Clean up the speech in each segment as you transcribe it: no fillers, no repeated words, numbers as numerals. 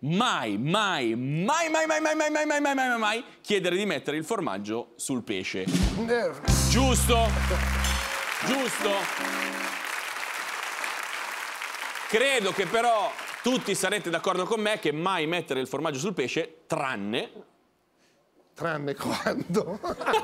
mai chiedere di mettere il formaggio sul pesce. Giusto? Giusto? Credo che però tutti sarete d'accordo con me che mai mettere il formaggio sul pesce, tranne... Tranne quando?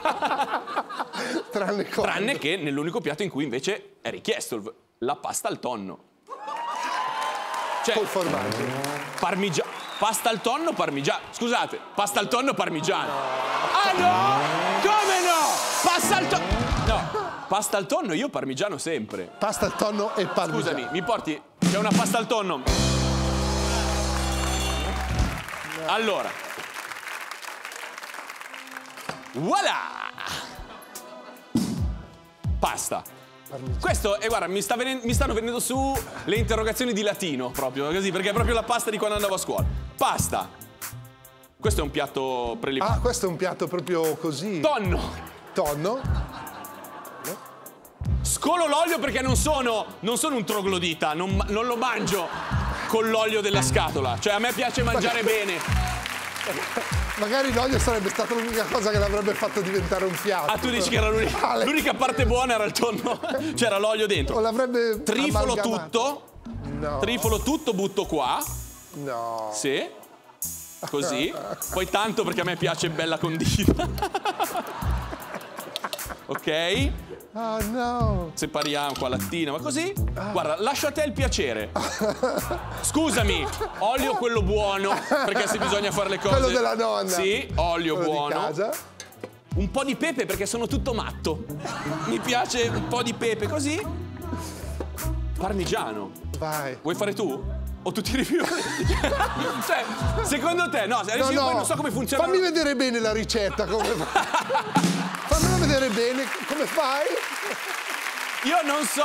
Tranne quando? Tranne che nell'unico piatto in cui invece è richiesto la pasta al tonno. Cioè, col formaggio. Pasta al tonno parmigiano. Scusate, pasta al tonno parmigiano. Ah no! Come no? Pasta al tonno. No, pasta al tonno io parmigiano sempre. Pasta al tonno e parmigiano. Scusami, mi porti... C'è una pasta al tonno. Allora. Voilà! Pasta. Questo, e guarda, mi stanno venendo su le interrogazioni di latino, proprio così, perché è proprio la pasta di quando andavo a scuola. Pasta. Questo è un piatto preliminare. Ah, questo è un piatto proprio così. Tonno. Tonno. Scolo l'olio perché non sono un troglodita, non lo mangio con l'olio della scatola. Cioè, a me piace mangiare bene. Magari l'olio sarebbe stata l'unica cosa che l'avrebbe fatto diventare un piatto. Ah, tu dici che era l'unica parte buona era il tonno? C'era l'olio dentro. O l'avrebbe trifolo amalgamato. tutto. No. Trifolo tutto, butto qua. No. Sì. Così. Poi tanto perché a me piace bella condita. Ok. Oh no. Separiamo qua lattina, ma così. Guarda, lascio a te il piacere. Scusami, olio quello buono, perché se bisogna fare le cose... Quello della nonna. Sì, olio quello buono. Di casa. Un po' di pepe perché sono tutto matto. Mi piace un po' di pepe così. Parmigiano. Vai. Vuoi fare tu? O tu ti rifiuti? Cioè, secondo te, no, io poi non so come funziona. Fammi vedere bene la ricetta, come fai. Fammela vedere bene, come fai? Io non so...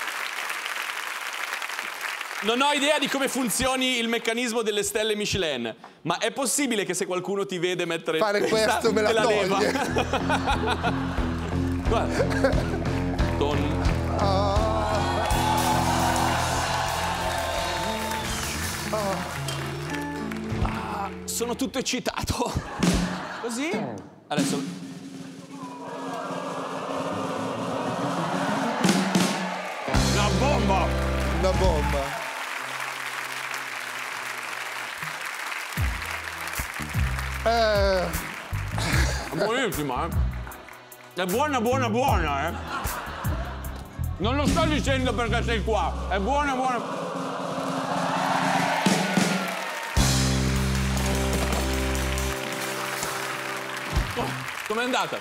Non ho idea di come funzioni il meccanismo delle stelle Michelin, ma è possibile che se qualcuno ti vede mettere... Fare questo me la toglie. Guarda. Sono tutto eccitato. Così. Adesso... Una bomba! Una bomba. Buonissima, È buona, buona, buona, Non lo sto dicendo perché sei qua. È buona, buona. Oh, com'è andata?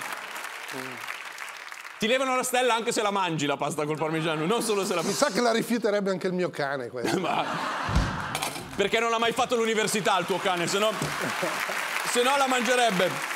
Ti levano la stella anche se la mangi la pasta col parmigiano, non solo se la... Mi sa che la rifiuterebbe anche il mio cane, questo. Ma... Perché non ha mai fatto l'università il tuo cane, se no la mangerebbe.